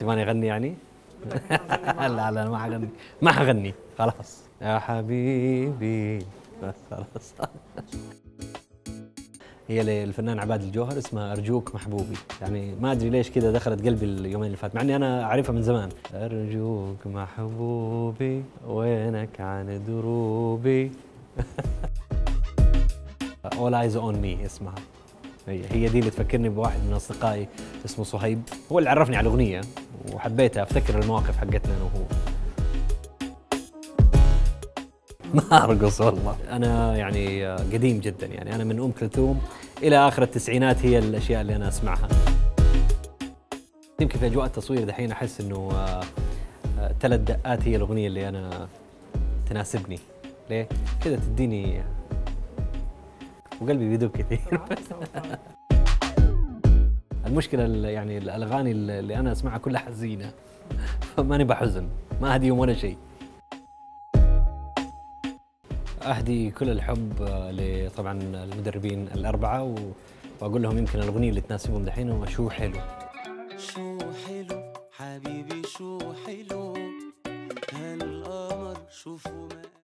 تبغاني اغني يعني؟ لا لا ما حغني، ما حغني خلاص يا حبيبي بس خلاص. هي للفنان عباد الجوهر اسمها أرجوك محبوبي، يعني ما أدري ليش كذا دخلت قلبي اليومين اللي فات، مع إني أنا أعرفها من زمان. أرجوك محبوبي وينك عن دروبي. All eyes on me اسمها. هي دي اللي تفكرني بواحد من أصدقائي اسمه صهيب، هو اللي عرفني على الأغنية وحبيتها، أفتكر المواقف حقتنا أنا وهو. ما أرقص والله، أنا يعني قديم جدا، يعني أنا من أم كلثوم إلى آخر التسعينات هي الأشياء اللي أنا أسمعها. يمكن في أجواء التصوير دحين أحس إنه 3 دقات هي الأغنية اللي أنا تناسبني. ليه؟ كذا تديني وقلبي بيدق كثير. المشكلة يعني الأغاني اللي أنا أسمعها كلها حزينة، فماني بحزن، ما أهديهم ولا شيء. أهدي كل الحب طبعا المدربين الأربعة، وأقول لهم يمكن الأغنية اللي تناسبهم دحين هو شو حلو. شو حلو حبيبي شو حلو هالقمر شوفوا ما